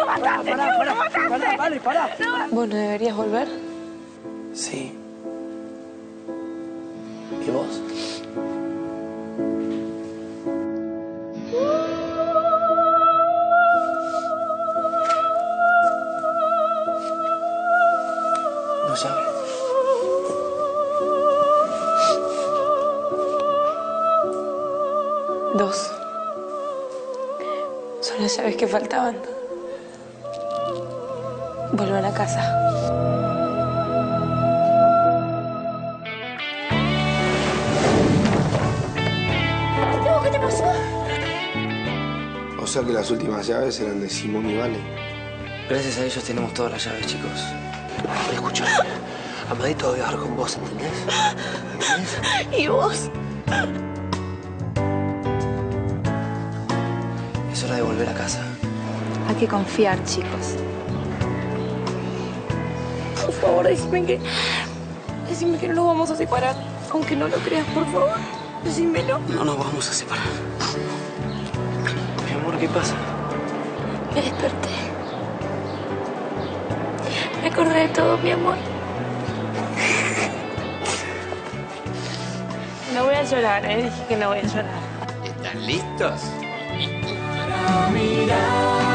mataste! Pará, vale, pará. ¿Vos no deberías volver? Sí. ¿Y vos? No llames. Dos. Son las llaves que faltaban. Vuelvo a la casa. ¿Qué te pasó? O sea que las últimas llaves eran de Simón y Vale. Gracias a ellos tenemos todas las llaves, chicos. Escucha, Amadito va a viajar con vos, ¿entendés? ¿Entendés? ¿Y vos? Es hora de volver a casa. Hay que confiar, chicos. Por favor, decime que no nos vamos a separar. Aunque no lo creas, por favor. Decímelo. No nos vamos a separar. Mi amor, ¿qué pasa? Me desperté. Me acordé de todo, mi amor. No voy a llorar, Dije que no voy a llorar. ¿Están listos? Para mirar.